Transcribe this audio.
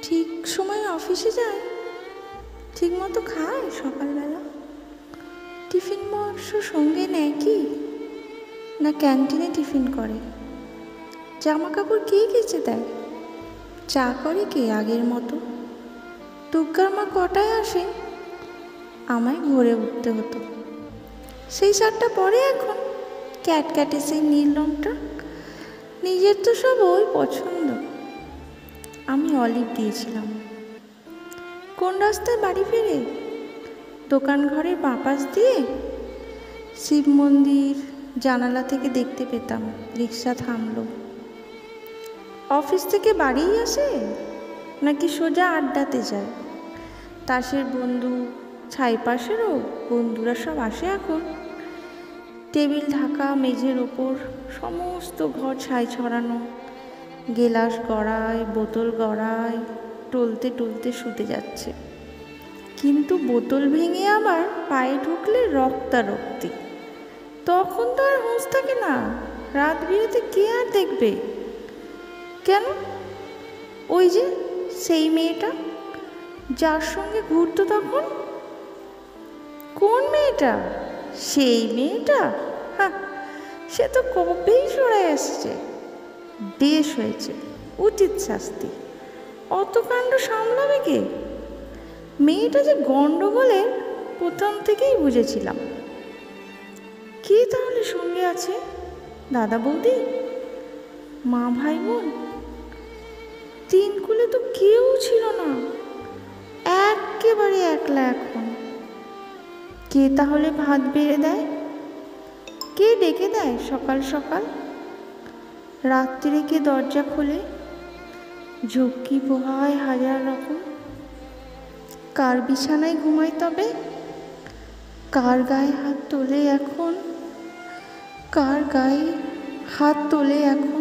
ঠিক সময়ে অফিসে যায়, ঠিক মতো খায় সকালবেলা? টিফিন বক্স সঙ্গে নেয় কি, না ক্যান্টিনে টিফিন করে? জামা কাপড় কে কেচে দেয়? চা করে কে আগের মতো? দুর্গার মা কটায় আসে? আমায় ভোরে উঠতে হতো। সেই শার্টটা পরে এখন ক্যাটক্যাটে সেই নীল রঙটা। নিজের তো সব ওই পছন্দ। আমি অলিভ দিয়েছিলাম। কোন রাস্তায় বাড়ি ফেরে? দোকান ঘরের বাপাস দিয়ে। শিব মন্দির জানালা থেকে দেখতে পেতাম। রিক্সা থামলো। অফিস থেকে বাড়িই আসে নাকি সোজা আড্ডাতে যায়? তাসের বন্ধু, ছাই পাশেরও বন্ধুরা সব আসে এখন। টেবিল ঢাকা, মেঝের ওপর সমস্ত ঘর ছাই ছড়ানো। গেলাস গড়ায়, বোতল গড়ায়, টলতে টলতে শুতে যাচ্ছে। কিন্তু বোতল ভেঙে আবার পায়ে ঢুকলে রক্তারক্তি। তখন তো আর হুঁশ থাকে না। রাত বিরেতে কে আর দেখবে? কেন? ওই যে সেই মেয়েটা যার সঙ্গে ঘুরতো তখন। কোন মেয়েটা? সেই মেয়েটা? হ্যাঁ, সে তো কবেই সরে আসছে। বেশ হয়েছে, উচিত শাস্তি। অত কাণ্ড সামলাবে কে? মেয়েটা যে গন্ডগোলের প্রথম থেকেই বুঝেছিলাম। কে তাহলে সঙ্গে আছে? দাদা বৌদি, মা ভাই বোন? তিন কুলে তো কেউ ছিল না, একেবারে একলা এখন। কে তাহলে ভাত বেড়ে দেয়? কে ডেকে দেয় সকাল সকাল? রাত্রিরে কে দরজা খোলে? ঝক্কি পোহায় হাজার রকম। কার বিছানায় ঘুমাই তবে? কার গায়ে হাত তোলে এখন? কার গায়ে হাত তোলে এখন?